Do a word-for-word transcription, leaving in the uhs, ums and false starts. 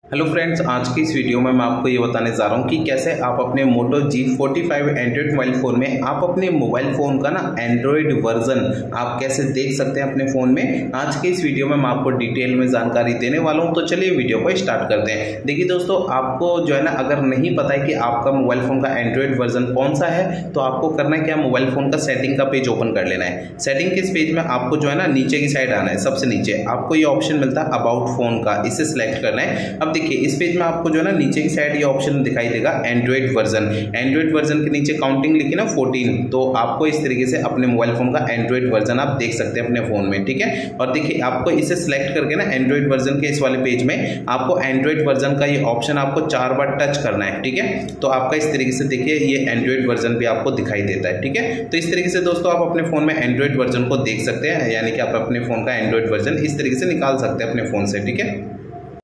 Hello friends, आज की इस वीडियो में मैं आपको ये बताने जा रहा हूँ कि कैसे आप अपने Moto G forty five Android mobile phone में आप अपने मोबाइल फ़ोन का ना एंड्रॉयड वर्जन आप कैसे देख सकते हैं अपने फ़ोन में। आज के इस वीडियो में मैं आपको डिटेल में जानकारी देने वाला हूँ, तो चलिए वीडियो को स्टार्ट करते हैं। देखिए दोस्तों, आपको जो है ना अगर नहीं पता है कि आपका मोबाइल फ़ोन का एंड्रॉयड वर्जन कौन सा है, तो आपको करना है क्या, मोबाइल फ़ोन का सेटिंग का पेज ओपन कर लेना है। सेटिंग के इस पेज में आपको जो है ना नीचे की साइड आना है। सबसे नीचे आपको ये ऑप्शन मिलता है अबाउट फ़ोन का, इसे सिलेक्ट करना है। अब देखिए इस पेज में आपको जो है ना नीचे की साइड ये ऑप्शन दिखाई देगा एंड्रॉयड वर्जन। एंड्रॉयड वर्जन के नीचे काउंटिंग लिखी ना फोर्टीन, तो आपको इस तरीके से अपने मोबाइल फोन का एंड्रॉयड वर्जन आप देख सकते हैं अपने फोन में, ठीक है। और देखिए आपको इसे सिलेक्ट करके ना एंड्रॉयड वर्जन के इस वाले पेज में आपको एंड्रॉयड वर्जन का ये ऑप्शन आपको चार बार टच करना है, ठीक है। तो आपका इस तरीके से देखिए ये एंड्रॉयड वर्जन भी आपको दिखाई देता है, ठीक है। तो इस तरीके से दोस्तों आप अपने फोन में एंड्रॉयड वर्जन को देख सकते हैं, यानी कि आप अपने फोन का एंड्रॉयड वर्जन इस तरीके से निकाल सकते हैं अपने फोन से, ठीक है।